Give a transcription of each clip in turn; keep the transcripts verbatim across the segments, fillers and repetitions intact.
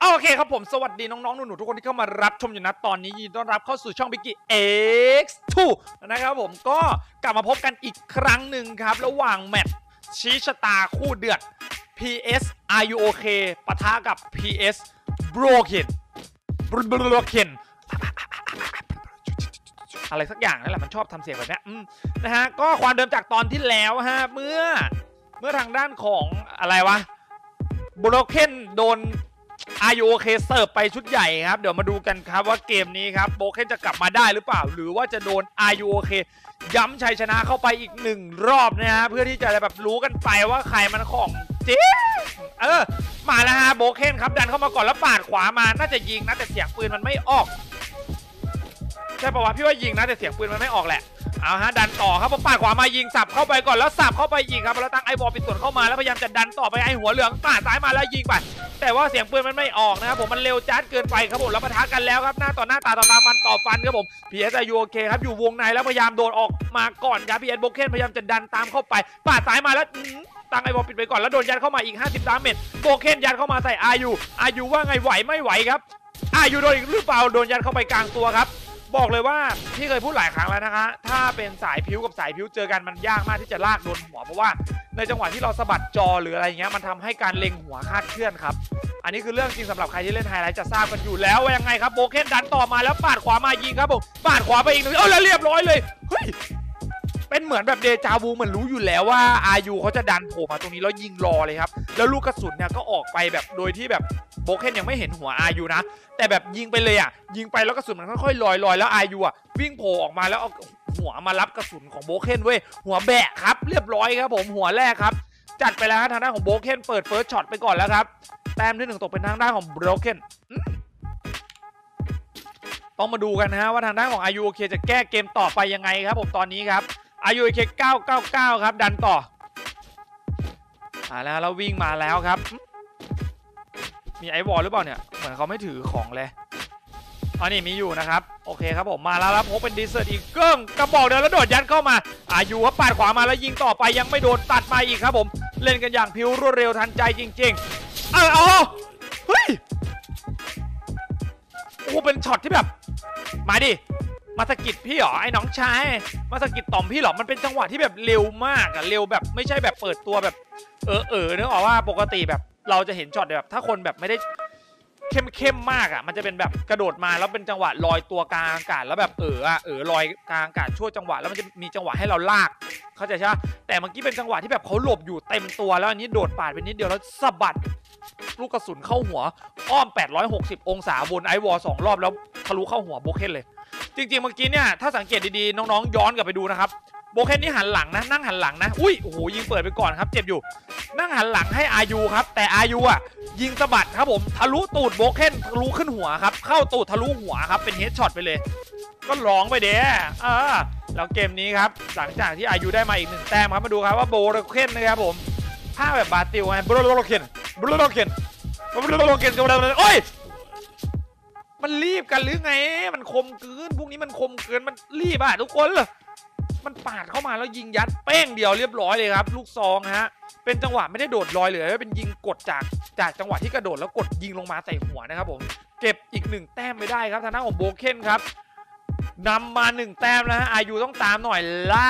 โอเคครับผมสวัสดีน้องๆหนูๆทุกคนที่เข้ามารับชมอยู่นะตอนนี้ยินดีต้อนรับเข้าสู่ช่อง Biggie เอ็กซ์ ทู นะครับผมก็กลับมาพบกันอีกครั้งหนึ่งครับระหว่างแมตช์ชี้ชะตาคู่เดือด พี เอส Are You OK ปะทะกับ พี เอส Broken Broken อะไรสักอย่างนั่นแหละมันชอบทำเสียงแบบนี้นะฮะก็ความเดิมจากตอนที่แล้วฮะเมื่อเมื่อทางด้านของอะไรวะ Broken โดนAre You OK เสิร์ฟไปชุดใหญ่ครับเดี๋ยวมาดูกันครับว่าเกมนี้ครับโบเคนจะกลับมาได้หรือเปล่าหรือว่าจะโดน Are You OK ย้ำชัยชนะเข้าไปอีกหนึ่งรอบนะฮะเพื่อที่จะแบบรู้กันไปว่าใครมันของจริงเออมาแล้วฮะโบเคนครับดันเข้ามาก่อนแล้วปาดขวามาน่าจะยิงนะแต่เสียงปืนมันไม่ออกใช่ป่าวะพี่ว่ายิงนะแต่เสียงปืนมันไม่ออกแหละเอาฮะดันต่อครับพอปาดขวามายิงสับเข้าไปก่อนแล้วสับเข้าไปยิงครับแล้วตั้งไอบอลปิดส่วนเข้ามาแล้วพยายามจะดันต่อไปไอหัวเหลืองปาดซ้ายมาแล้วยิงไปแต่ว่าเสียงปืนมันไม่ออกนะครับผมมันเร็วจัดเกินไปครับผมแล้วปะทะกันแล้วครับหน้าต่อหน้าตาต่อตาฟันต่อฟันครับผม พี เอส Are You OK ครับอยู่วงในแล้วพยายามโดนออกมาก่อนครับ พี เอส Broken พยายามจะดันตามเข้าไปปาดซ้ายมาแล้วตั้งไอบอลปิดไปก่อนแล้วโดนยัดเข้ามาอีกห้าสิบดาเมจโบเคนยัดเข้ามาใส่ Are You Are You ว่าไงไหวไม่ไหวครับ Are You โดนอีกหรือเปล่าโดนยัดเข้าไปกลางตัวครับบอกเลยว่าพี่เคยพูดหลายครั้งแล้วนะคะถ้าเป็นสายผิวกับสายผิวเจอกันมันยากมากที่จะลากโดนหัวเพราะว่าในจังหวะที่เราสะบัดจอหรืออะไรเงี้ยมันทำให้การเล็งหัวคาดเคลื่อนครับอันนี้คือเรื่องจริงสำหรับใครที่เล่นไฮไลท์จะทราบกันอยู่แล้วว่ายังไงครับโบเคนดันต่อมาแล้วปาดขวามายิงครับผมปาดขวาไปอีกหนึ่งเออแล้วเรียบร้อยเลยเฮ้ยเป็นเหมือนแบบเดจาวูเหมือนรู้อยู่แล้วว่าอายุเขาจะดันโผล่มาตรงนี้แล้วยิงรอเลยครับแล้วลูกกระสุนเนี่ยก็ออกไปแบบโดยที่แบบโบเคนยังไม่เห็นหัวอายุนะแต่แบบยิงไปเลยอ่ะยิงไปแล้วกระสุนมันค่อยๆลอยลอยแล้วอายุอ่ะวิ่งโผล่ออกมาแล้วเอาหัวมารับกระสุนของโบเคนเว้ยหัวแบะครับเรียบร้อยครับผมหัวแรกครับจัดไปแล้วทางด้านของโบเคนเปิดเฟิร์สช็อตไปก่อนแล้วครับแต้มที่หนึ่งตกเป็นทางด้านของโบเคนต้องมาดูกันนะฮะว่าทางด้านของ Are You OK จะแก้เกมต่อไปยังไงครับผมตอนนี้ครับAre You OK เก้าเก้าเก้าครับดันต่อมาแล้วเราวิ่งมาแล้วครับมีไอวอลหรือเปล่าเนี่ยเหมือนเขาไม่ถือของเลยอันนี้มีอยู่นะครับโอเคครับผมมาแล้วแล้วพกเป็นดีเซอร์อีกเกิ้งกระบอกเดินแล้วโดดยัดเข้ามาอายุครับปาดขวามาแล้วยิงต่อไปยังไม่โดนตัดมาอีกครับผมเล่นกันอย่างพิ้วรวดเร็วทันใจจริงๆเอออ๋อเฮ้ยโอ้เป็นช็อตที่แบบมาดิมาสกิดพี่หรอไอ้น้องชายมาสกิดต่อมพี่หรอมันเป็นจังหวะที่แบบเร็วมากอะเร็วแบบไม่ใช่แบบเปิดตัวแบบเออเออนึกออกว่าปกติแบบเราจะเห็นช็อตแบบถ้าคนแบบไม่ได้เข้มเข้มมากอะมันจะเป็นแบบกระโดดมาแล้วเป็นจังหวะลอยตัวกลางอากาศแล้วแบบเอออะเออลอยกลางอากาศช่วงจังหวะแล้วมันจะมีจังหวะให้เราลากเข้าใจใช่ไหมแต่เมื่อกี้เป็นจังหวะที่แบบเขาหลบอยู่เต็มตัวแล้วอันนี้โดดปาดไปนิดเดียวแล้วสะบัดลูกกระสุนเข้าหัวอ้อมแปดร้อยหกสิบองศาบนไอวอลสองรอบแล้วทะลุเข้าหัวโบเคนเลยจริงๆเมื่อกี้เนี่ยถ้าสังเกตดีๆน้องๆย้อนกลับไปดูนะครับโบเคนนี่หันหลังนะนั่งหันหลังนะอุ้ยโอ้โหยิงเปิดไปก่อนครับเจ็บอยู่นั่งหันหลังให้อายุครับแต่อายุอ่ะยิงสะบัดครับผมทะลุตูดโบเคนทะลุขึ้นหัวครับเข้าตูดทะลุหัวครับเป็นเฮดช็อตไปเลยก็ร้องไปเด้อแล้วเกมนี้ครับหลังจากที่อายุได้มาอีกหนึ่งแต้มครับมาดูครับว่าโบเคนนะครับผมภาพแบบบาติลไงโบเคนโบเคนโบเคนโอ้ยมันรีบกันหรือไงมันคมเกินพวกนี้มันคมเกินมันรีบอะทุกคนเลยมันปาดเข้ามาแล้วยิงยัดเป้งเดียวเรียบร้อยเลยครับลูกซองฮะเป็นจังหวะไม่ได้โดดลอยเลยเป็นยิงกดจากจากจังหวะที่กระโดดแล้วกดยิงลงมาใส่หัวนะครับผมเก็บอีกหนึ่งแต้มไม่ได้ครับทางด้านของโบเคนครับนำมาหนึ่งแต้มแล้วฮะอายุต้องตามหน่อยละ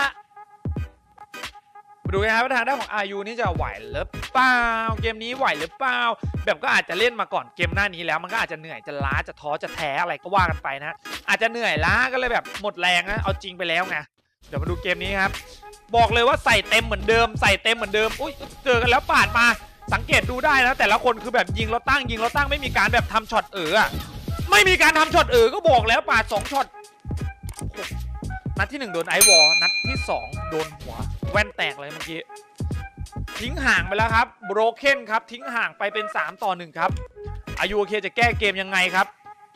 มาดูกันครับว่าทางด้านของอายุนี่จะไหวหรือเปล่าเกมนี้ไหวหรือเปล่าแบบก็อาจจะเล่นมาก่อนเกมหน้านี้แล้วมันก็อาจจะเหนื่อยจะล้าจะท้อจะแท้อะไรก็ว่ากันไปนะอาจจะเหนื่อยล้าก็เลยแบบหมดแรงนะเอาจริงไปแล้วไงเดี๋ยวมาดูเกมนี้ครับบอกเลยว่าใส่เต็มเหมือนเดิมใส่เต็มเหมือนเดิมอุ้ยเจอกันแล้วปาดมาสังเกตดูได้นะแต่ละคนคือแบบยิงแล้วตั้งยิงแล้วตั้งไม่มีการแบบทำช็อตเอออะไม่มีการทำช็อตเออก็บอกแล้วปาดสองช็อตนัดที่หนึ่งโดนไอวอลนัดที่สองโดนหัวแว่นแตกเลยเมื่อกี้ทิ้งห่างไปแล้วครับโบรเคนครับทิ้งห่างไปเป็นสามต่อหนึ่งครับอายุโอเคจะแก้เกมยังไงครับ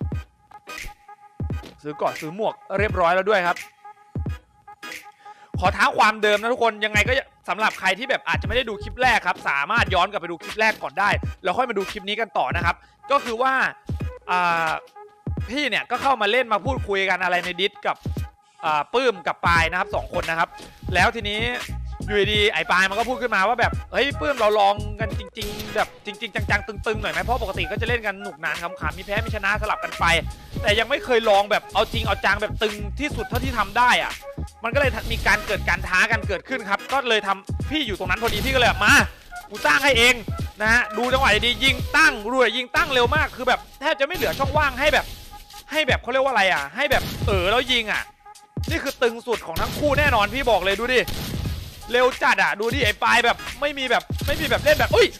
ซื้อก่อนซื้อหมวกเรียบร้อยแล้วด้วยครับขอท้าความเดิมนะทุกคนยังไงก็สำหรับใครที่แบบอาจจะไม่ได้ดูคลิปแรกครับสามารถย้อนกลับไปดูคลิปแรกก่อนได้แล้วค่อยมาดูคลิปนี้กันต่อนะครับก็คือว่าพี่เนี่ยก็เข้ามาเล่นมาพูดคุยกันอะไรในดิสกับปื้มกับปายนะครับสองคนนะครับแล้วทีนี้อยู่ดีไอ้ปายมันก็พูดขึ้นมาว่าแบบเฮ้ยปื้มเราลองกันจริงๆแบบจริงๆจังๆตึงๆหน่อยไหมเพราะปกติก็จะเล่นกันหนุกหนานขำๆมีแพ้มีชนะสลับกันไปแต่ยังไม่เคยลองแบบเอาจริงเอาจังแบบตึงที่สุดเท่าที่ทำได้อ่ะมันก็เลยมีการเกิดการท้ากันเกิดขึ้นครับก็เลยทำพี่อยู่ตรงนั้นพอดีพี่ก็เลยมากูสร้างให้เองนะฮะดูจังหวะดียิงตั้งรวยยิงตั้งเร็วมากคือแบบแทบจะไม่เหลือช่องว่างให้แบบให้แบบเขาเรียกว่าอะไรอ่ะให้แบบเออแล้วยิงอ่ะนี่คือตึงสุดของทั้งคู่แน่นอนพี่บอกเลยดูดิเร็วจัดอ่ะดูดิไอ้ปลายแบบไม่มีแบบไม่มีแบบเล่นแบบอุ้ย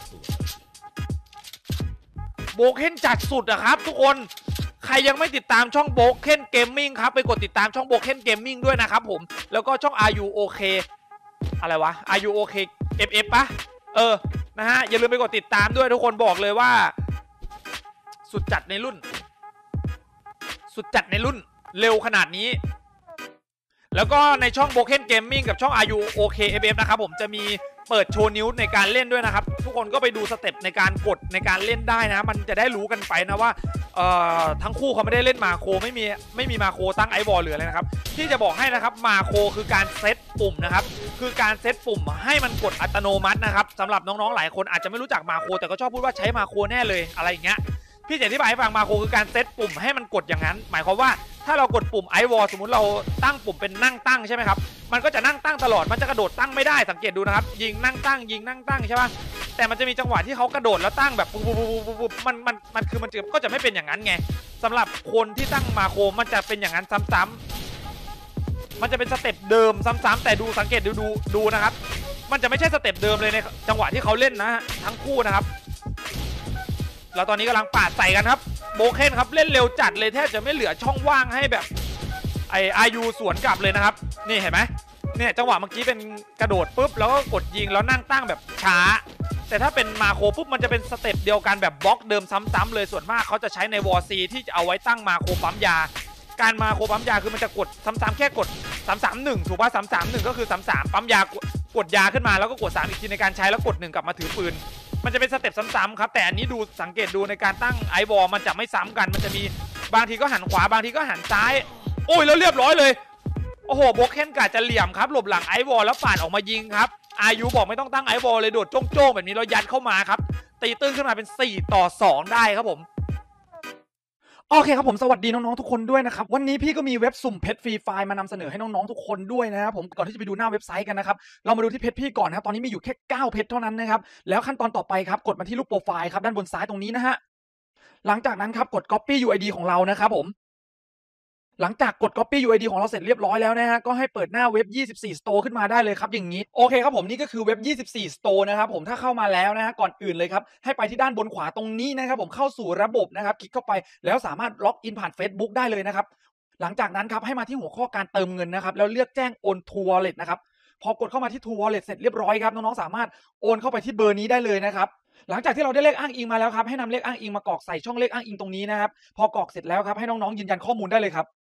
โบเคนจัดสุดอะครับทุกคนใครยังไม่ติดตามช่องโบเคนเกมมิ่งครับไปกดติดตามช่องโบเคนเกมมิ่งด้วยนะครับผมแล้วก็ช่อง อาร์ ยู โอ เค อะไรวะ อาร์ ยู โอ เค เอฟ เอฟ ปะเออนะฮะอย่าลืมไปกดติดตามด้วยทุกคนบอกเลยว่าสุดจัดในรุ่นสุดจัดในรุ่นเร็วขนาดนี้แล้วก็ในช่อง Broken Gaming กับช่อง อาร์ ยู โอ เค เอฟ เอฟ นะครับผมจะมีเปิดโชว์นิ้วในการเล่นด้วยนะครับทุกคนก็ไปดูสเต็ปในการกดในการเล่นได้นะมันจะได้รู้กันไปนะว่าเอ่อทั้งคู่เขาไม่ได้เล่นมาโคไม่มีไม่มีมาโคตั้งไอวอลหรืออะไรนะครับที่จะบอกให้นะครับมาโคคือการเซตปุ่มนะครับคือการเซตปุ่มให้มันกดอัตโนมัตินะครับสำหรับน้องๆหลายคนอาจจะไม่รู้จักมาโคแต่ก็ชอบพูดว่าใช้มาโคแน่เลยอะไรอย่างเงี้ยพี่จะอธิบายให้ฟังมาโคคือการเซตปุ่มให้มันกดอย่างนั้นหมายความว่าถ้าเรากดปุ่มไอวอลสมมุติเราตั้งปุ่มเป็นนั่งตั้งใช่ไหมครับมันก็จะนั่งตั้งตลอดมันจะกระโดดตั้งไม่ได้สังเกตดูนะครับยิงนั่งตั้งยิงนั่งตั้งใช่ป่ะแต่มันจะมีจังหวะที่เขากระโดดแล้วตั้งแบบปุ๊บปุ๊บปุ๊บปุ๊บมันมันมันคือมันก็จะไม่เป็นอย่างนั้นไงสำหรับคนที่ตั้งมาโคมันจะเป็นอย่างนั้นซ้ำๆมันจะเป็นสเต็ปเดิมซ้ำๆแต่ดูสังเกตดูดูดูนะครับมันจะไม่ใช่สเต็ปเดิมเลยในจังหวะที่เขาเล่นนะทั้งคู่นะครับแล้วตอนนี้กำลังปาดใส่กันครับโบเคนครับเล่นเร็วจัดเลยแทบจะไม่เหลือช่องว่างให้แบบไออายุสวนกลับเลยนะครับนี่เห็นไหมเนี่ยจังหวะเมื่อกี้เป็นกระโดดปุ๊บแล้วก็กดยิงแล้วนั่งตั้งแบบช้าแต่ถ้าเป็นมาโคปุ๊บมันจะเป็นสเต็ปเดียวกันแบบบล็อกเดิมซ้ำๆเลยส่วนมากเขาจะใช้ในวอร์ซีที่จะเอาไว้ตั้งมาโคปั๊มยาการมาโคปั๊มยาคือมันจะกดซ้ำๆแค่กดสาม สาม หนึ่งถูกป่ะสาม สาม หนึ่งก็คือสาม สามปั๊มยากดยาขึ้นมาแล้วก็กดสามอีกทีในการใช้แล้วกดหนึ่งกลับมาถือปืนมันจะเป็นสเต็ปซ้ำๆครับแต่อันนี้ดูสังเกตดูในการตั้งไอวอลมันจะไม่ซ้ำกันมันจะมีบางทีก็หันขวาบางทีก็หันซ้ายโอ้ยแล้วเรียบร้อยเลยโอ้โหโบเคนกะจะเหลี่ยมครับหลบหลังไอวอลแล้วปาดออกมายิงครับอายุบอกไม่ต้องตั้งไอวอลเลยโดดโจ้งๆแบบนี้เรายัดเข้ามาครับตีตื้นขึ้นมาเป็นสี่ต่อสองได้ครับผมโอเคครับผมสวัสดีน้องๆทุกคนด้วยนะครับวันนี้พี่ก็มีเว็บสุ่มเพชรฟรีไฟล์มานำเสนอให้น้องๆทุกคนด้วยนะครับผมก่อนที่จะไปดูหน้าเว็บไซต์กันนะครับเรามาดูที่เพชรพี่ก่อนนะครับตอนนี้มีอยู่แค่เก้าเพชรเท่านั้นนะครับแล้วขั้นตอนต่อไปครับกดมาที่รูปโปรไฟล์ครับด้านบนซ้ายตรงนี้นะฮะหลังจากนั้นครับกด Copy ยู ไอ ดี ของเรานะครับผมหลังจากกด Copy ยู ไอ ดี ของเราเสร็จเรียบร้อยแล้วนะฮะก็ให้เปิดหน้าเว็บยี่สิบสี่ Store ขึ้นมาได้เลยครับอย่างนี้โอเคครับผมนี่ก็คือเว็บยี่สิบสี่ Store นะครับผมถ้าเข้ามาแล้วนะฮะก่อนอื่นเลยครับให้ไปที่ด้านบนขวาตรงนี้นะครับผมเข้าสู่ระบบนะครับคลิกเข้าไปแล้วสามารถล็อกอินผ่าน Facebook ได้เลยนะครับหลังจากนั้นครับให้มาที่หัวข้อการเติมเงินนะครับแล้วเลือกแจ้งโอน True Wallet นะครับพอกดเข้ามาที่ True Wallet เสร็จเรียบร้อยครับน้องๆสามารถโอนเข้าไปที่เบอร์นี้ได้เลยนะครับหลังจากที่เราได้เลขอ้างอิงมาแล้วครับให้นำเลขอ้างอิงมากรอกใส่ช่องเลขอ้างอิงตรงนี้นะครับพอกรอกเสร็จแล้วครับให้น้องๆยืนยันข้อมูลได้เลยครับ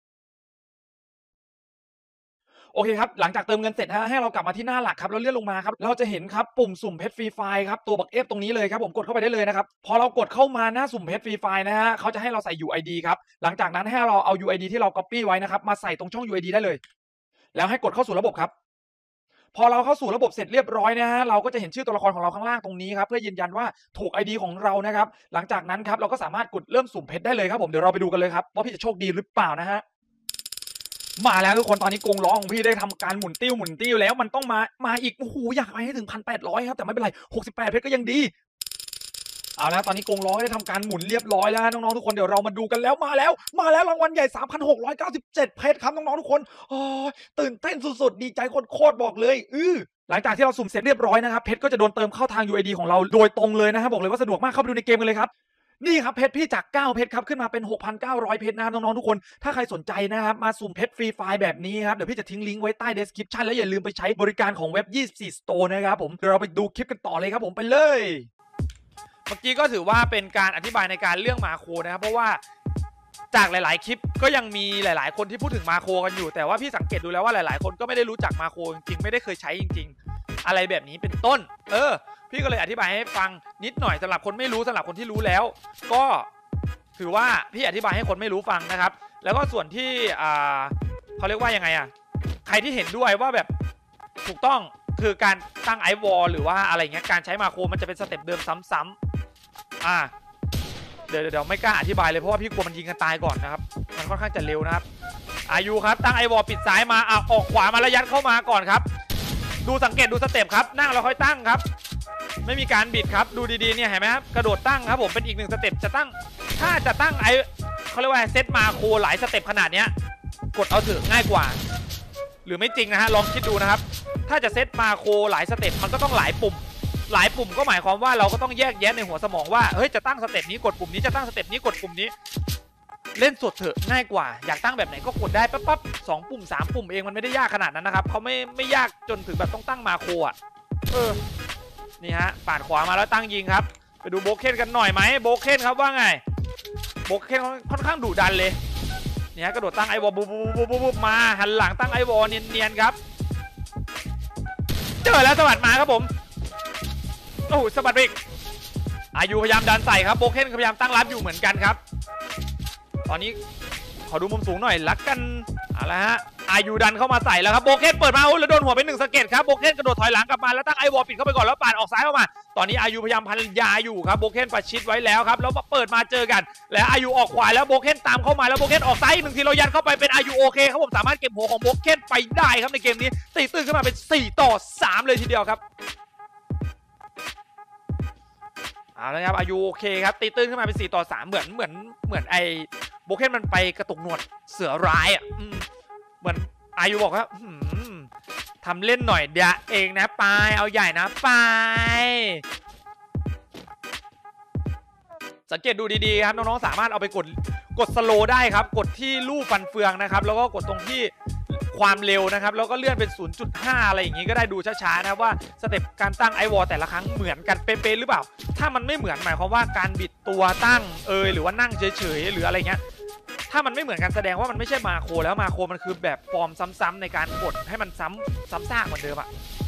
โอเคครับหลังจากเติมเงินเสร็จฮะให้เรากลับมาที่หน้าหลักครับแล้วเลื่อนลงมาครับเราจะเห็นครับปุ่มสุ่มเพชรฟรีไฟล์ครับตัวบักเอฟตรงนี้เลยครับผมกดเข้าไปได้เลยนะครับพอเรากดเข้ามาหน้าสุ่มเพชรฟรีไฟล์นะฮะเขาจะให้เราใส่ ยู ไอ ดี ครับหลังจากนั้นให้เราเอา ยู ไอ ดี ที่เรา Copy ไว้นะครับมาใส่ตรงช่อง ยู ไอ ดี ได้เลยแล้วให้กดเข้าสู่ระบบครับพอเราเข้าสู่ระบบเสร็จเรียบร้อยนะฮะเราก็จะเห็นชื่อตัวละครของเราข้างล่างตรงนี้ครับเพื่อยืนยันว่าถูก ไอ ดี ของเรานะครับหลังจากนั้นครับเราก็สามารถกดเริ่มสุ่มเพชรได้เลยครับผมเดี๋ยวเราไปดูกันเลยครับว่าพี่จะโชคดีหรือเปล่านะฮะมาแล้วทุกคนตอนนี้กรงล้อของพี่ได้ทำการหมุนติ้วหมุนติ้วแล้วมันต้องมามาอีกโอ้โหอยากไปให้ถึง หนึ่งพันแปดร้อย ครับแต่ไม่เป็นไรหกสิบแปดเพชรก็ยังดีเอาแล้วตอนนี้กรงล้อได้ทำการหมุนเรียบร้อยแล้วน้องๆทุกคนเดี๋ยวเรามาดูกันแล้วมาแล้วมาแล้วรางวัลใหญ่ สามพันหกร้อยเก้าสิบเจ็ด เพชรครับน้องๆทุกคนโอ้ยตื่นเต้นสุดๆดีใจโคตรๆบอกเลยอื้อหลังจากที่เราสุ่มเสร็จเรียบร้อยนะครับเพชรก็จะโดนเติมเข้าทาง ยู ไอ ดี ของเราโดยตรงเลยนะครับบอกเลยว่าสะดวกมากเข้าไปดูในเกมกันเลยครับนี่ครับเพชรพี่จากเก้าเพชรครับขึ้นมาเป็น หกพันเก้าร้อย เพชรนะครับน้องๆทุกคนถ้าใครสนใจนะครับมาสุ่มเพชรฟรีไฟล์แบบนี้ครับเดี๋ยวพี่จะทิ้งลิงก์ไว้ใต้ description แล้วอย่าลืมไปใช้บริการของเว็บยี่สิบสี่ Store นะครับผมเดี๋ยวเราไปดูคลิปกันต่อเลยครับผมไปเลยเมื่อกี้ก็ถือว่าเป็นการอธิบายในการเรื่องมาโคนะครับเพราะว่าจากหลายๆคลิปก็ยังมีหลายๆคนที่พูดถึงมาโคกันอยู่แต่ว่าพี่สังเกตดูแล้วว่าหลายๆคนก็ไม่ได้รู้จักมาโคจริงๆไม่ได้เคยใช้จริงๆอะไรแบบนี้เป็นต้นเออพี่ก็เลยอธิบายให้ฟังนิดหน่อยสำหรับคนไม่รู้สำหรับคนที่รู้แล้วก็ถือว่าพี่อธิบายให้คนไม่รู้ฟังนะครับแล้วก็ส่วนที่อ่าเขาเรียกว่ายังไงอ่ะใครที่เห็นด้วยว่าแบบถูกต้องคือการตั้งไอวอลหรือว่าอะไรเงี้ยการใช้มาโครมันจะเป็นสเต็ปเดิมซ้ำๆอ่าเดี๋ยวเดี๋ยวไม่กล้าอธิบายเลยเพราะว่าพี่กลัวมันยิงกันตายก่อนนะครับมันค่อนข้างจะเร็วนะครับอายุครับตั้งไอวอลปิดซ้ายมาอ่ะออกขวามาแล้วยัดเข้ามาก่อนครับดูสังเกตดูสเต็ปครับนั่งแล้วค่อยตั้งครับไม่มีการบิดครับดูดีๆเนี่ยเห็นไหมครับกระโดดตั้งครับผมเป็นอีกหนึ่งสเต็ปจะตั้งถ้าจะตั้งไอเขาเรียกว่าเซตมาโครหลายสเต็ปขนาดเนี้ยกดเอาเถอะง่ายกว่าหรือไม่จริงนะฮะลองคิดดูนะครับถ้าจะเซตมาโครหลายสเต็ปมันก็ต้องหลายปุ่มหลายปุ่มก็หมายความว่าเราก็ต้องแยกแยะในหัวสมองว่าเฮ้ยจะตั้งสเต็ปนี้กดปุ่มนี้จะตั้งสเต็ปนี้กดปุ่มนี้เล่นสดเถอะง่ายกว่าอยากตั้งแบบไหนก็กดได้ปั๊บปั๊บสองปุ่มสามปุ่มเองมันไม่ได้ยากขนาดนั้นนะครับเขาไม่ไม่ยากจนถึงแบบต้องตั้งมาโครอ่ะเออนี่ฮะปาดขวามาแล้วตั้งยิงครับไปดูโบเคนกันหน่อยไหมโบเคนครับว่าไงโบเคนค่อนข้างดุดันเลยเนี่ยกระโดดตั้งไอวอลบูบูบูบูบูมาหันหลังตั้งไอวอลเนียนๆครับเจอแล้วสวัสดมาครับผมโอ้โหสวัสดอีกอายุพยายามดันใส่ครับโบเคนพยายามตั้งรับอยู่เหมือนกันครับตอนนี้ขอดูมุมสูงหน่อยลักกันอะไรฮะอายุดันเข้ามาใส่แล้วครับโบเคนเปิดมาโอ้แล้วโดนหัวไปหนึ่งสะเก็ดครับโบเคนกระโดดถอยหลังกลับมาแล้วตั้งไอวอลปิดเข้าไปก่อนแล้วปาดออกซ้ายเข้ามาตอนนี้อายุพยายามพันยาอยู่ครับโบเคนประชิดไว้แล้วครับแล้วเปิดมาเจอกันแล้วอายุออกขวาแล้วโบเคนตามเข้ามาแล้วโบเคนออกซ้ายหนึ่งทีเรายันเข้าไปเป็นอายุโอเคครับผมสามารถเก็บหัวของโบเคนไปได้ครับในเกมนี้ตีตื้นขึ้นมาเป็นสี่ต่อสามเลยทีเดียวครับเอาละครับอายุโอเคครับตีตื้นขึ้นมาเป็นสี่ต่อสามเหมือนเหมือนเหมือนไอโบเคนมันไปกระตุกหนวดเสือร้ายอ่ะเหมือนอายุบอกว่าทำเล่นหน่อยเดี๋ยวเองนะไปเอาใหญ่นะไปสังเกตดูดีๆครับน้องๆสามารถเอาไปกดกดสโลว์ได้ครับกดที่ลู่ฟันเฟืองนะครับแล้วก็กดตรงที่ความเร็วนะครับแล้วก็เลื่อนเป็น ศูนย์จุดห้า อะไรอย่างนี้ก็ได้ดูช้าๆนะครับว่าสเต็ปการตั้งไอวอลแต่ละครั้งเหมือนกันเป๊ะๆหรือเปล่าถ้ามันไม่เหมือนหมายความว่าการบิดตัวตั้งเอยหรือว่านั่งเฉยๆหรืออะไรเงี้ยถ้ามันไม่เหมือนกันแสดงว่ามันไม่ใช่มาโครแล้วมาโครมันคือแบบฟอร์มซ้ำๆในการกดให้มันซ้ำซ้ำซากเหมือนเดิมอะ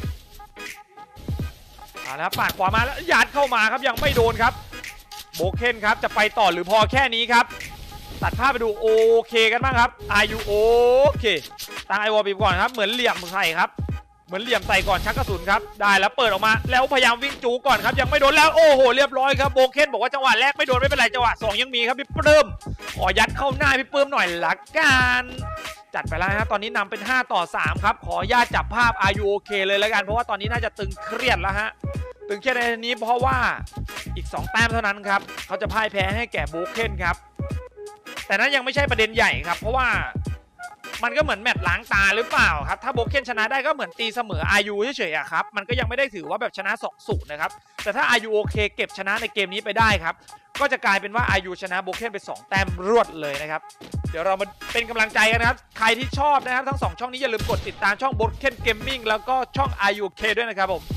เอาละปาดขวามาแล้วยัดเข้ามาครับยังไม่โดนครับโบเคนครับจะไปต่อหรือพอแค่นี้ครับตัดภาพไปดูโอเคกันบ้างครับอายุโอเคตั้งไอวอลไปก่อนครับเหมือนเหลี่ยมใส่ครับเหมือนเหลี่ยมใส่ก่อนชักกระสุนครับได้แล้วเปิดออกมาแล้วพยายามวิ่งจูก่อนครับยังไม่โดนแล้วโอ้โหเรียบร้อยครับโบเคนบอกว่าจังหวะแรกไม่โดนไม่เป็นไรจังหวะสองยังมีครับพี่เพิ่มขอยัดเข้าหน้าพี่เพิ่มหน่อยละกันจัดไปแล้วครับตอนนี้นำเป็นห้าต่อสามครับขอญาตจับภาพอายุโอเคเลยแล้วกันเพราะว่าตอนนี้น่าจะตึงเครียดแล้วฮะตึงเครียดในนี้เพราะว่าอีกสองแต้มเท่านั้นครับเขาจะพ่ายแพ้ให้แก่โบเคนครับแต่นั้นยังไม่ใช่ประเด็นใหญ่ครับเพราะว่ามันก็เหมือนแมตช์ล้างตาหรือเปล่าครับถ้าโบเคนชนะได้ก็เหมือนตีเสมออายุเฉยๆอะครับมันก็ยังไม่ได้ถือว่าแบบชนะสองศูนย์นะครับแต่ถ้าอายุโอเคเก็บชนะในเกมนี้ไปได้ครับก็จะกลายเป็นว่าอายุชนะโบเคนไปสองแต้มรวดเลยนะครับเดี๋ยวเรามาเป็นกำลังใจกันนะครับใครที่ชอบนะครับทั้งสองช่องนี้อย่าลืมกดติดตามช่องโบเคนเกมมิ่งแล้วก็ช่องอายุโอเคด้วยนะครับผม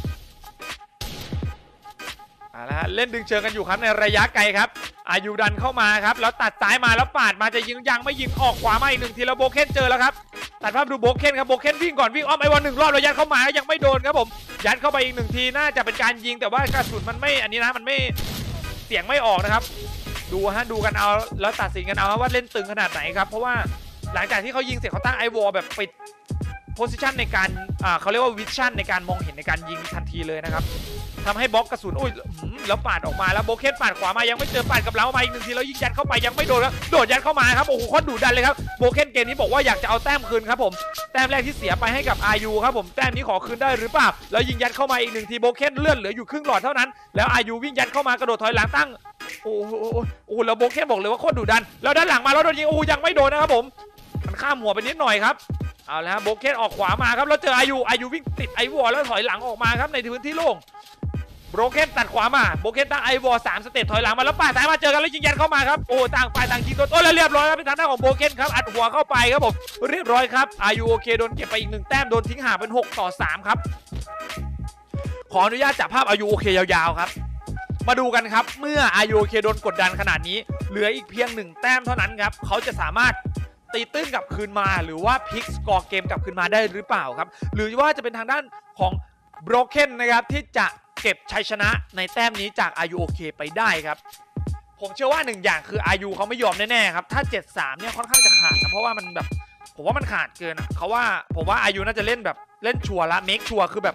เล่นดึงเชิงกันอยู่ครับในระยะไกลครับอายุดันเข้ามาครับแล้วตัดซ้ายมาแล้วปาดมาจะยิงยังไม่ยิงออกขวามาอีกหนึ่งทีแล้วโบเคนเจอแล้วครับตัดภาพดูโบเคนครับโบเคนวิ่งก่อนวิ่งอ้อมไอวอลหนึ่งรอบแล้วยัดเข้ามายังไม่โดนครับผมยัดเข้าไปอีกหนึ่งทีน่าจะเป็นการยิงแต่ว่ากระสุนมันไม่อันนี้นะมันไม่เสียงไม่ออกนะครับดูฮะดูกันเอาแล้วตัดสินกันเอาว่าเล่นตึงขนาดไหนครับเพราะว่าหลังจากที่เขายิงเสร็จเขาตั้งไอวอลแบบปิดโพสิชันในการอ่าเขาเรียกว่าวิชั่นในการมองเห็นในการยิงทันทีเลยนะครับทำให้บล็อกกระสุนอุ้ยแล้วปาดออกมาแล้วโบเคนปาดขวามายังไม่เจอปาดกับเรามาอีกหนึ่งทีแล้วยิงยัดเข้าไปยังไม่โดนแล้วโดดยัดเข้ามาครับโอ้โหโคตรดุดันเลยครับโบเคนเกมนี้บอกว่าอยากจะเอาแต้มคืนครับผมแต้มแรกที่เสียไปให้กับอายุครับผมแต้มนี้ขอคืนได้หรือเปล่าแล้วยิงยัดเข้ามาอีกหนึ่งทีโบเคนเลื่อนเหลืออยู่ครึ่งหลอดเท่านั้นแล้วอายุวิ่งยัดเข้ามากระโดดถอยหลังตั้งโอ้โหโอ้โหแล้วโบเคนบอกเลยว่าโคตรดุดันแล้วด้านหลังมาแล้วโดนยิงโอ้โหยังไม่โดนนะครับผมมันข้ามหัวไปนิดหน่อยครับเอาแล้วโบเคนออกขวามาครับแล้วเจออายุอายุวิ่งติดไอวอลแล้วถอยหลังออกมาครับในพื้นที่โล่งโบเคนตัดขวามาโบเคนตั้งไอวอลสามสเต็ปถอยหลังมาแล้วปาดซ้ายมาเจอกันแล้วยิงยัดเข้ามาครับโอ้ต่างฝ่ายต่างยิงตัวโอ้แล้วเรียบร้อยครับเป็นทางด้านของโบเคนครับอัดหัวเข้าไปครับผมเรียบร้อยครับอายุโอเคโดนเก็บไปอีกหนึ่งแต้มโดนทิ้งห่างเป็นหกต่อสามครับขออนุญาตจับภาพอายุโอเคยาวๆครับมาดูกันครับเมื่ออายุโอเคโดนกดดันขนาดนี้เหลืออีกเพียงหนึ่งแต้มเท่านั้นครับเขาจะสามารถตีตื้นกลับคืนมาหรือว่าพลิกสกอร์เกมกลับคืนมาได้หรือเปล่าครับหรือว่าจะเป็นทางด้านของโบรเคนนะครับที่จะเก็บชัยชนะในแต้มนี้จากอายุโอเคไปได้ครับผมเชื่อว่าหนึ่งอย่างคืออายุเขาไม่ยอมแน่ๆครับถ้า เจ็ดสาม เนี่ยค่อนข้างจะขาดนะเพราะว่ามันแบบผมว่ามันขาดเกินอ่ะเขาว่าผมว่าอายุน่าจะเล่นแบบเล่นชัวร์ละเมคชัวร์คือแบบ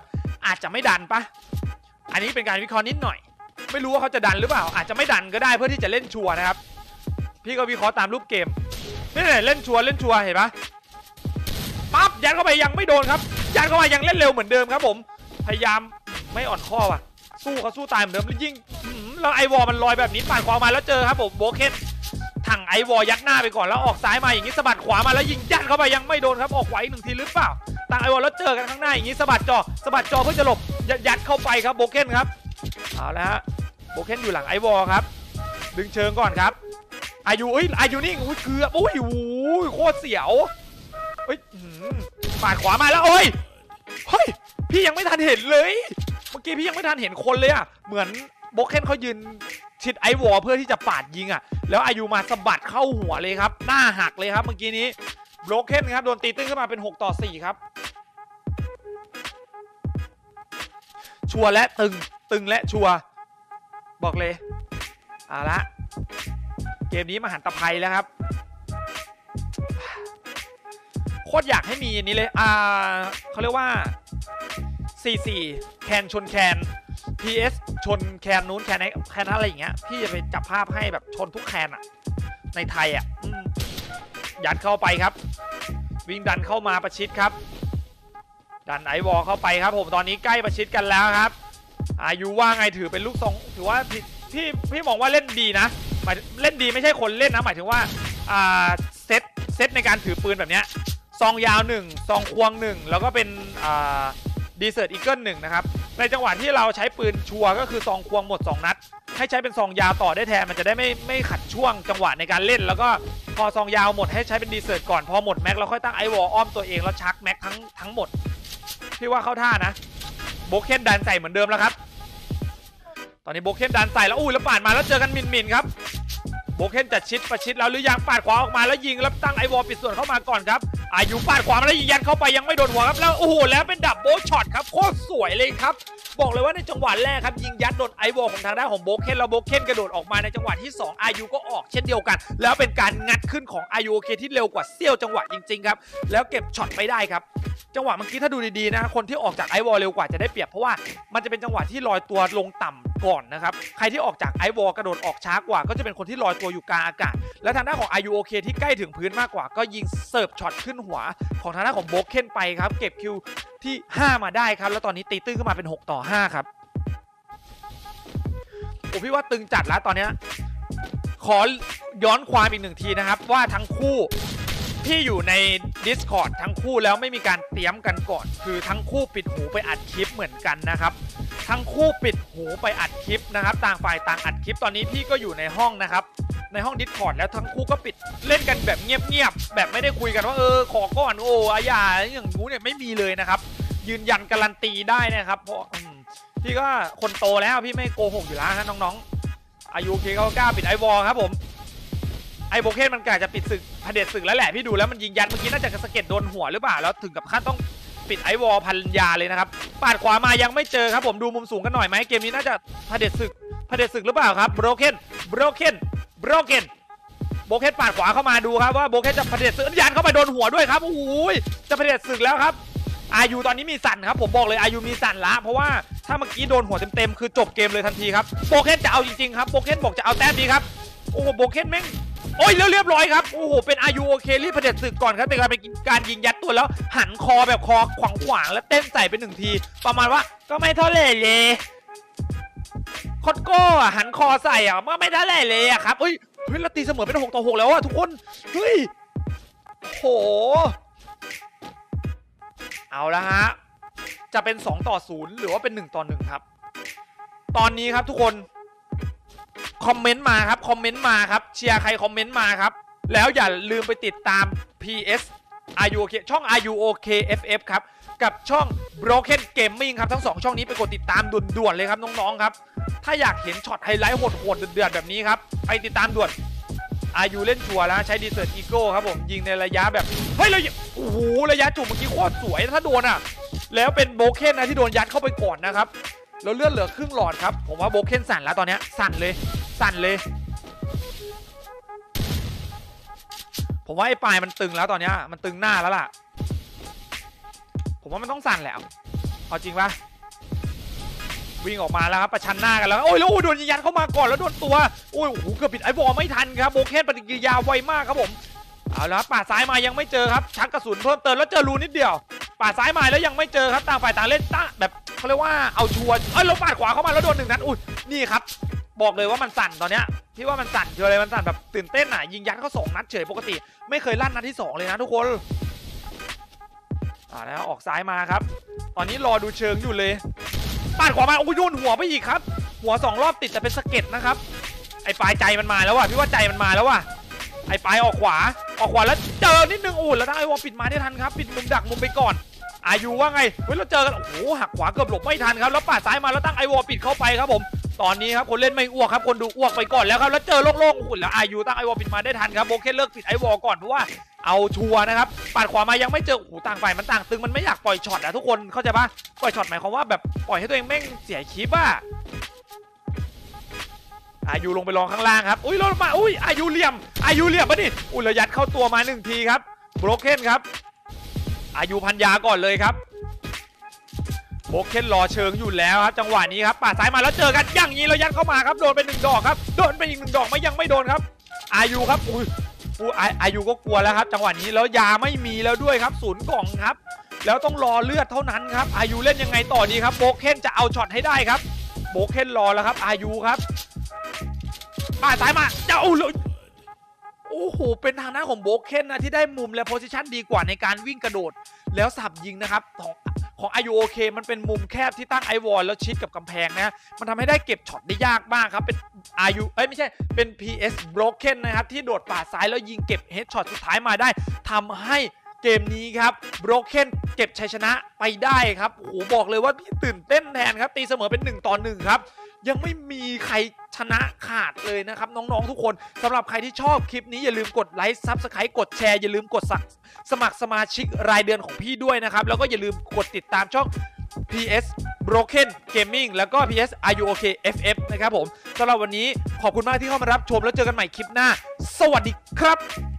อาจจะไม่ดันปะอันนี้เป็นการวิเคราะห์นิดหน่อยไม่รู้ว่าเขาจะดันหรือเปล่าอาจจะไม่ดันก็ได้เพื่อที่จะเล่นชัวร์นะครับพี่ก็วิเคราะห์ตามรูปเกมนี่เล่นชัวร์เล่นชัวร์เห็นปะปั๊บยัดเข้าไปยังไม่โดนครับยัดเข้ามายังเล่นเร็วเหมือนเดิมครับผมพยายามไม่อ่อนข้อว่ะสู้เขาสู้ตายเหมือนเดิมแล้วยิ่งแล้วไอวอลมันลอยแบบนี้ปาดขวามาแล้วเจอครับผมโบเคนถังไอวอลยัดหน้าไปก่อนแล้วออกซ้ายมาอย่างนี้สะบัดขวามาแล้วยิงยัดเข้าไปยังไม่โดนครับออกไหวหนึ่งทีหรือเปล่าต่างไอวอลแล้วเจอกันข้างหน้าอย่างนี้สะบัดจอสะบัดจอเพื่อจะหลบยัดเข้าไปครับโบเคนครับเอาละฮะโบเคนอยู่หลังไอวอลครับดึงเชิงก่อนครับอายุเอ้ยอายุนี่อุ้ยคือโอ้ยโอ้ยโคตรเสียวเฮ้ยปาดขวามาแล้วโอ้ยเฮ้ยพี่ยังไม่ทันเห็นเลยเมื่อกี้พี่ยังไม่ทันเห็นคนเลยอ่ะเหมือนโบเคนเขายืนชิดไอวอลเพื่อที่จะปาดยิงอ่ะแล้วอายุมาสะบัดเข้าหัวเลยครับหน้าหักเลยครับเมื่อกี้นี้โบเคนครับโดนตีตึ้งขึ้นมาเป็นหกต่อสี่ครับชัวร์และตึงตึงและชัวร์บอกเลยเอาละเกมนี้มหันตภัยแล้วครับโคตรอยากให้มีอันนี้เลยอ่าเขาเรียกว่า สี่สี่ แคนชนแคน พี เอส ชนแคนนู้นแคนไหนแคนอะไรอย่างเงี้ยพี่จะไปจับภาพให้แบบชนทุกแคนอะในไทยอะยัดเข้าไปครับวิ่งดันเข้ามาประชิดครับดันไอวอลเข้าไปครับผมตอนนี้ใกล้ประชิดกันแล้วครับอายุว่าไงถือเป็นลูกทรงถือว่าพี่พี่มองว่าเล่นดีนะหมายเล่นดีไม่ใช่คนเล่นนะหมายถึงว่าอ่าเซตเซตในการถือปืนแบบเนี้ยซองยาวหนึ่งซองควงหนึ่งแล้วก็เป็นอ่าดีเซอร์ตอีเกิลหนึ่งนะครับในจังหวะที่เราใช้ปืนชัวร์ก็คือซองควงหมดสองนัดให้ใช้เป็นซองยาวต่อได้แทนมันจะได้ไม่ไม่ขัดช่วงจังหวะในการเล่นแล้วก็พอซองยาวหมดให้ใช้เป็นดีเซอร์ตก่อนพอหมดแม็กเราค่อยตั้งไอวอลอ้อมตัวเองแล้วชักแม็กทั้งทั้งหมดพี่ว่าเข้าท่านะโบเคนดันใส่เหมือนเดิมแล้วครับตอนนี้โบเคนดันใส่แล้วอุ้ยแล้วปาดมาแล้วเจอกันมินมินครับโบเคนจะชิดประชิดแล้วหรือยังปาดขวาออกมาแล้วยิงแล้วตั้งไอวอลปิดส่วนเข้ามาก่อนครับอายุปาดขวามาแล้วยิงยันเข้าไปยังไม่โดนหัวครับแล้วโอ้โหแล้วเป็นดับโบช็อตครับโคตรสวยเลยครับบอกเลยว่าในจังหวะแรกครับยิงยัดโดนไอวอลของทางด้านของโบเคนแล้วโบเคนกระโดดออกมาในจังหวะที่สองอายุก็ออกเช่นเดียวกันแล้วเป็นการงัดขึ้นของอายุโอเคที่เร็วกว่าเซี่ยวจังหวะจริงๆครับแล้วเก็บช็อตไปได้ครับจังหวะเมื่อกี้ถ้าดูดีๆนะคนที่ออกจากไอวอลเร็วกว่าจะได้เปรียบเพราะว่ามันจะเป็นจังหวะที่ลอยตัวลงต่ำก่อนนะครับใครที่ออกจากไอวอลกระโดดออกช้ากว่าก็จะเป็นคนที่ลอยตัวอยู่กลางอากาศและทางด้านของอายุโอเคที่ใกล้ถึงพื้นมากกว่าก็ยิงเสิร์ฟช็อตขึ้นหัวของทางด้านของโบเคนไปครับเก็บคิวที่ห้ามาได้ครับแล้วตอนนี้ตีตื้นขึ้นมาเป็นหกต่อห้าครับโอ้พี่ว่าตึงจัดแล้วตอนนี้ขอย้อนความอีกหนึ่งทีนะครับว่าทั้งคู่ที่อยู่ใน Discord ทั้งคู่แล้วไม่มีการเตรียมกันก่อนคือทั้งคู่ปิดหูไปอัดคลิปเหมือนกันนะครับทั้งคู่ปิดหูไปอัดคลิปนะครับต่างฝ่ายต่างอัดคลิปตอนนี้พี่ก็อยู่ในห้องนะครับในห้อง Discord แล้วทั้งคู่ก็ปิดเล่นกันแบบเงียบๆแบบไม่ได้คุยกันว่าเออขอก่อนโอ้อาญาอย่างงู้เนี่ยไม่มีเลยนะครับยืนยันการันตีได้นะครับเพราะพี่ก็คนโตแล้วพี่ไม่โกหกอยู่แล้วนะน้องๆอายุเคเขากล้าปิดไอวอลครับผมไอโบเคนมันกล้าจะปิดศึกเผด็จศึกแล้วแหละพี่ดูแล้วมันยิงยันเมื่อกี้น่าจะสะเก็ดโดนหัวหรือเปล่าแล้วถึงกับขั้นต้องปิดไอวอลพันยาเลยนะครับปาดขวามายังไม่เจอครับผมดูมุมสูงกันหน่อยไหมเกมนี้น่าจะเผด็จศึกเผด็จศึกหรือเปล่าครับโบเคนโบเคนโบเคนโบเคนปาดขวาเข้ามาดูครับว่าโบเคนจะเผด็จศึกยันเข้าไปโดนหัวด้วยครับโอ้โหจะเผด็จศึกแล้วครับอายุตอนนี้มีสั่นครับผมบอกเลยอายุมีสั่นละเพราะว่าถ้าเมื่อกี้โดนหัวเต็มๆคือจบเกมเลยทันทีครับโบเคนจะเอาจริงๆครับโบเคนบอกจะเอาแต้มดีครับโอ้โหโบเคนแม่งโอ้ยเรียบร้อยครับโอ้โหเป็นอายุโอเครีบเผด็จศึกก่อนครับเป็นการเป็นการยิงยัดตัวแล้วหันคอแบบคอขวางขวางแล้วเต้นใส่เป็นหนึ่งทีประมาณว่าก็ไม่เท่าไหร่เลยคอตโก้อ่ะหันคอใส่อ่ะไม่เท่าไหร่เลยอ่ะครับเฮ้ยเฮ้ยเราตีเสมอเป็นหกต่อหกแล้วอ่ะทุกคนเฮ้ยโหเอาละฮะจะเป็นสองต่อศูนย์หรือว่าเป็นหนึ่งต่อหนึ่งครับตอนนี้ครับทุกคนคอมเมนต์มาครับคอมเมนต์มาครับเชียร์ใครคอมเมนต์มาครับแล้วอย่าลืมไปติดตาม พี เอส อาร์ ยู โอ เค ช่อง อาร์ ยู โอ เค เอฟ เอฟ ครับกับช่อง Broken Gaming ครับทั้งสองช่องนี้ไปกดติดตามด่วนๆเลยครับน้องๆครับถ้าอยากเห็นช็อตไฮไลท์โหดๆเดือดๆแบบนี้ครับไปติดตามด่วนอายุเล่นชัวร์แล้วใช้ดีเซอร์ตอีโก้ครับผมยิงในระยะแบบเฮ้ยเราโอ้โหระยะจุ่มเมื่อกี้โคตรสวยถ้าโดนอ่ะแล้วเป็นโบเคนนะที่โดนยัดเข้าไปก่อนนะครับแล้วเลือดเหลือครึ่งหลอดครับผมว่าโบเคนสั่นแล้วตอนนี้สั่นเลยสั่นเลยผมว่าไอ้ปลายมันตึงแล้วตอนนี้มันตึงหน้าแล้วล่ะผมว่ามันต้องสั่นแล้วเอาจริงปะวิ่งออกมาแล้วครับประชันหน้ากันแล้วโอ้ยแล้วโดนยิงยันเข้ามาก่อนแล้วโดนตัวโอ้ยโอ้โหเกือบปิดไอ้บอลไม่ทันครับโบเคนปฏิกิริยาไวมากครับผมเอาแล้วป่าซ้ายมายังไม่เจอครับชักกระสุนเพิ่มเติมแล้วเจอรูนิดเดียวป่าซ้ายมาแล้วยังไม่เจอครับต่างฝ่ายต่างเล่นตั้งแบบเขาเรียกว่าเอาชัวร์เอ้ยแล้วปาดขวาเข้ามาแล้วโดนหนึ่งนัดอุ้ยนี่ครับบอกเลยว่ามันสั่นตอนเนี้ยที่ว่ามันสั่นเฉยเลยมันสั่นแบบตื่นเต้นอ่ะยิงยัดเขาสองนัดเฉยปกติไม่เคยลั่นนัดที่สองเลยนะทุกคนอ่าแล้วออกซ้ายมาครับตอนนี้รอดูเชิงอยู่เลยปาดขวามาโอ้ยโยนหัวไปอีกครับหัวสองรอบติดแต่เป็นสะเก็ดนะครับไอ้ปลายใจมันมาแล้วว่ะพี่ว่าใจมันมาแล้วว่ะไอ้ปลายออกขวาออกขวาแล้วเจอนิดนึงอุ่นแล้วได้ไอ้วอลปิดมาได้ทันครับปิดมุมดักมุมไปก่อนอายุว่าไงเฮ้ยเราเจอกันโอ้โหหักขวาเกือบหลบไม่ทันครับแล้วปาดซ้ายมาแล้วตั้งไอวอลปิดเข้าไปครับผมตอนนี้ครับคนเล่นไม่อ้วกครับคนดูอ้วกไปก่อนแล้วครับแล้วเจอโล่งๆอุ่นแล้วอายุตั้งไอวอลปิดมาได้ทันครับโบเคนเลิกปิดไอวอลก่อนเพราะว่าเอาชัวร์นะครับปาดขวามายังไม่เจอโอ้โหต่างฝ่ายมันต่างตึงมันไม่อยากปล่อยช็อตอะทุกคนเข้าใจปะปล่อยช็อตหมายความว่าแบบปล่อยให้ตัวเองแม่งเสียคลิปอะอายุลงไปรองข้างล่างครับอุ้ยลงมาอุ้ยอายุเหลี่ยมอายุเหลี่ยมปะดิอุ้ยระยัดเข้าตัวมาหนึ่งทีครับโบรเคนครับอายุพันยาก่อนเลยครับโบรเคนรอเชิงอยู่แล้วครับจังหวะนี้ครับปาดซ้ายมาแล้วเจอกันอย่างนี้เรายัดเข้ามาครับโดนไปหนึ่งดอกครับโดนไปอีกหนึ่งดอกไม่ยังไม่โดนครับอายุครับอุ้ยอุ้ยอายุก็กลัวแล้วครับจังหวะนี้แล้วยาไม่มีแล้วด้วยครับศูนย์กล่องครับแล้วต้องรอเลือดเท่านั้นครับอายุเล่นยังไงต่อดีครับโบรเคนจะเอาช็อตให้ได้ครับโบรเคนรอแล้วครับอายุครับปาดซ้ายมาจะเอาเลยโอ้โหเป็นทางหน้าของโบเคนนะที่ได้มุมและโพซิชันดีกว่าในการวิ่งกระโดดแล้วสับยิงนะครับของของอายุโอเคมันเป็นมุมแคบที่ตั้งไอวอลแล้วชิดกับกำแพงนะมันทำให้ได้เก็บช็อตได้ยากมากครับเป็นอายุเอ้ยไม่ใช่เป็น พี เอส Broken นะครับที่โดดป่าซ้ายแล้วยิงเก็บเฮดช็อตสุดท้ายมาได้ทำให้เกมนี้ครับ Broken เก็บชัยชนะไปได้ครับโอ้โหบอกเลยว่าพี่ตื่นเต้นแทนครับตีเสมอเป็นหนึ่งต่อหนึ่งครับยังไม่มีใครชนะขาดเลยนะครับน้องๆทุกคนสำหรับใครที่ชอบคลิปนี้อย่าลืมกดไลค์ซับสไครต์กดแชร์อย่าลืมกดสมัครสมาชิกรายเดือนของพี่ด้วยนะครับแล้วก็อย่าลืมกดติดตามช่อง พี เอส Broken Gaming แล้วก็ พี เอส อาร์ ยู โอ เค เอฟ เอฟ นะครับผมสำหรับวันนี้ขอบคุณมากที่เข้ามารับชมแล้วเจอกันใหม่คลิปหน้าสวัสดีครับ